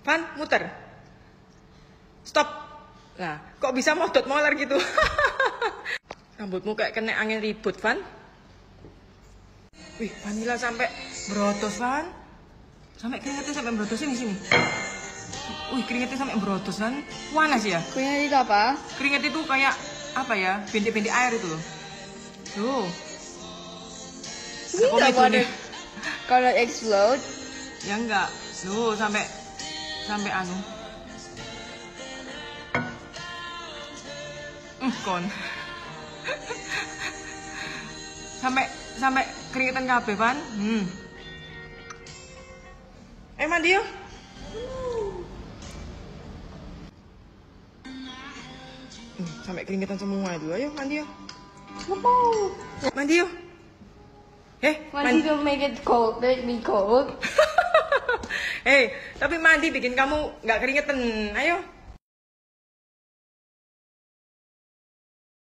Van, muter. Stop. Nah, kok bisa modot molar gitu? Rambutmu kayak kena angin ribut, Van. Wih, Vanilla sampai berotos, Van. Sampai keringetnya sampai berotos sini. Wih, keringetnya sampai berotos, Van. Panas ya? Keringet itu apa? Keringet itu kayak apa ya? Bintik-bintik air itu loh. Tuh. Ini nggak water kalau explode. Ya enggak. Tuh, sampai anu. Kon. sampai keringetan kabeh, Pan. Mandi yuk. Sampai keringetan semua itu. Ayo mandi yuk. Mandi yuk. Mandi don't make it cold, make me cold. Tapi mandi bikin kamu nggak keringetan. Ayo.